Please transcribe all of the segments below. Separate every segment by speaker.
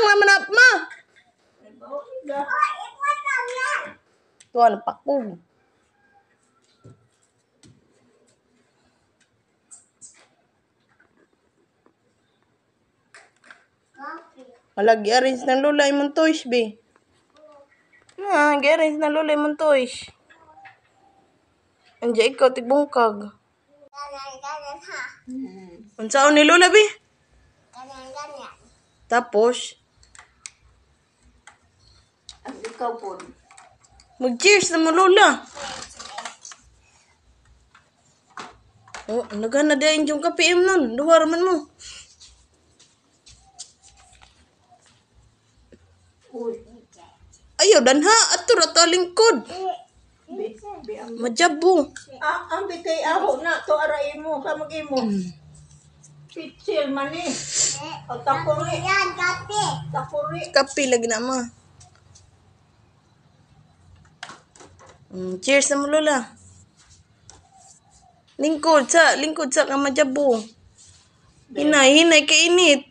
Speaker 1: naman na, ma. Tuwan, pakog. Wala, gi-arrange ng Lola imong toys, be. Gi-arrange ng Lola imong toys. Andiyan ikaw, tigbungkag. Unsaon ni Lola, be? Tapos?
Speaker 2: Ikaw po.
Speaker 1: Mag-cheers na mo, Lola. Oh, nagana din yung kape nun. Duwar man mo. Ayaw, danha. Ato rata lingkod. Majabo.
Speaker 2: Ang bitay aho na. To aray mo. Kamagay mo. Pitsil man eh. O tapuri. Tapuri.
Speaker 1: Kape lagi na, ma. Cheers na mo, Lola. Lingkod sa ka majabo. Hinay kainit.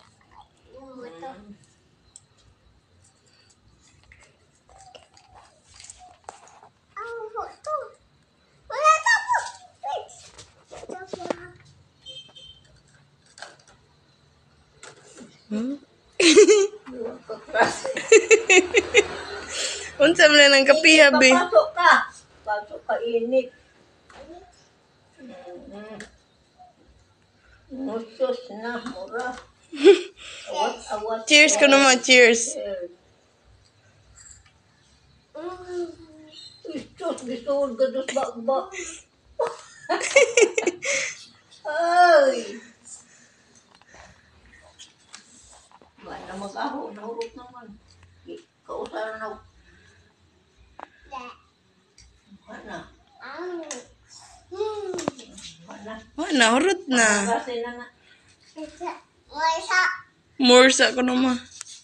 Speaker 1: Unsa man nang kape, habi?
Speaker 2: Pasok ka init. Musos na, mura. Awat.
Speaker 1: Cheers ko naman, cheers.
Speaker 2: Istos, bisuod ka dos bakba. Ay! Ba na mag-aho, nahurot naman. Kausaran na. Mana?
Speaker 1: Mana, hurot na.
Speaker 2: Kasi na na.
Speaker 1: Morsa ko naman.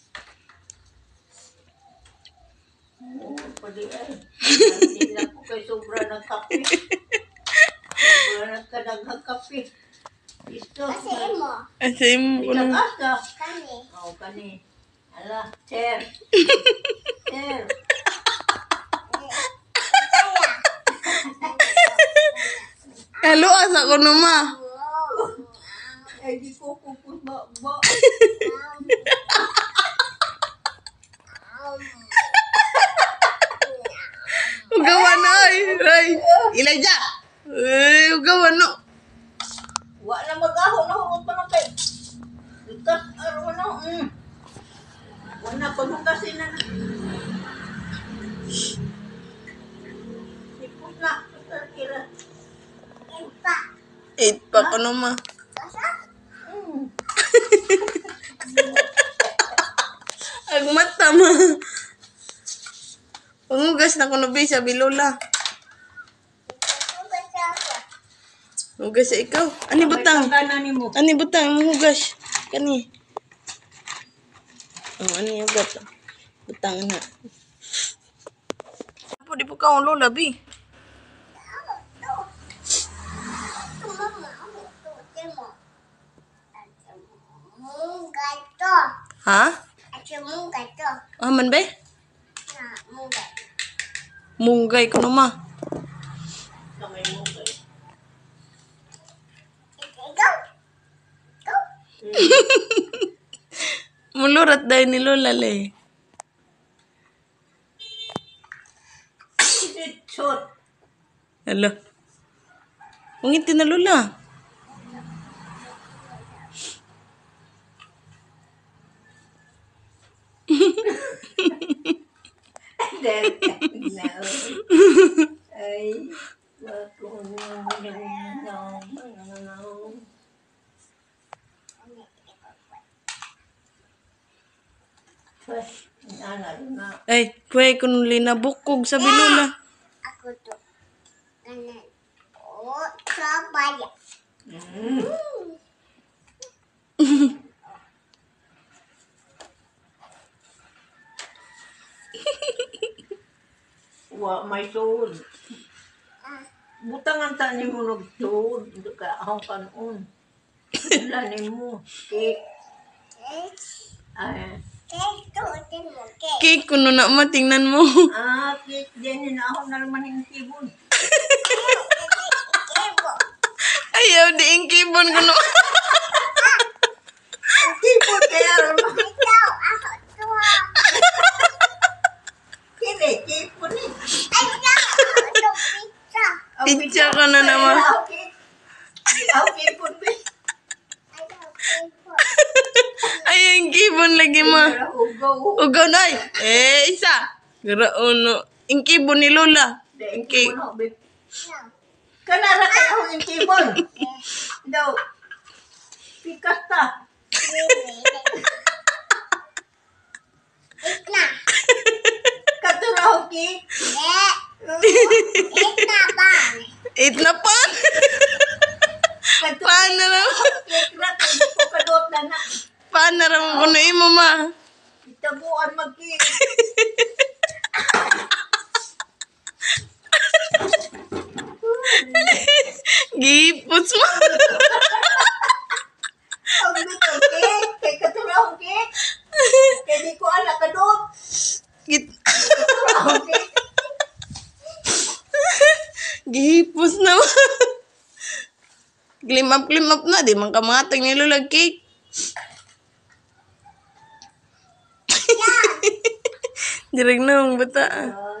Speaker 2: Pwede ay. Hindi na po kay sobra ng kape. Sobra na ka daghang kape. Isto.
Speaker 1: Asay mo ko naman.
Speaker 2: Pinag-asa. Oo, kani. Ala, chair. Chair.
Speaker 1: Halo, asa ko naman.
Speaker 2: Ay, di ko pupus ba.
Speaker 1: Ugawan na, ay. Ilaja. Ay, ugawan no.
Speaker 2: Wa na mag-aho, nahurot pa na kay. Lutas, araw na. Wala pa magkasin na. Ipot na. Kira.
Speaker 1: 8 pa ko naman. Ang mata ma. Pangugas na ko na ba sabi Lola. Hugas sa ikaw. Ani butang? Ani butang mo hugas. Kani. Oh, ani hugas. Butang na. Apa di buka Lola bi? Ha? Aman ba? Munggay ko naman. Mulurat dahil ni Lola le. Hala. Mungiti na Lola. Ay, kwe kung linabukog sa Lola.
Speaker 3: Ako to. Kanan. Oh, sabaya.
Speaker 2: Wa may suod. Butangan tani mo nagsuod. Hindi ka ahong kanon. Lanin mo. Cake. Ay.
Speaker 3: Ikutin mo, okay?
Speaker 1: Cake, kuno na ma, tingnan mo.
Speaker 2: Cake din yun. Ako na naman yung kibon.
Speaker 3: Ibo.
Speaker 1: Ayaw, di yung kibon kuno.
Speaker 2: Kibon kaya naman.
Speaker 3: Ikaw, ako to.
Speaker 2: Kini, kibon eh.
Speaker 3: Ay, ikaw, ako to pizza.
Speaker 1: Pizza ka na naman.
Speaker 2: Ako kibon eh.
Speaker 3: Ay, ako pizza.
Speaker 1: Ayaw yung kibon lagi ma.
Speaker 2: Ugaw.
Speaker 1: Ugaw na isa. Garaon yung kibon ni Lola.
Speaker 2: Yung
Speaker 1: Cake.
Speaker 2: kibon, babe. Kanara kaya ako yung kibon. Daw. Pikas ta.
Speaker 3: Eat na.
Speaker 2: Katura ako cake.
Speaker 3: Eat na ba?
Speaker 1: Eat na pa. Paano na?
Speaker 2: Cake na. Hindi ko kadot na na.
Speaker 1: Paano na ko na imo ma?
Speaker 2: Itabuan mag-cake.
Speaker 1: Giputs mo.
Speaker 2: Ang bitong cake. Kay katura ako cake. Kaya di ko ala kadot. Katura ako cake.
Speaker 1: Gihipos na ma. Glim up na. Di man kamatag ni Lola cake. Direk na ang bata.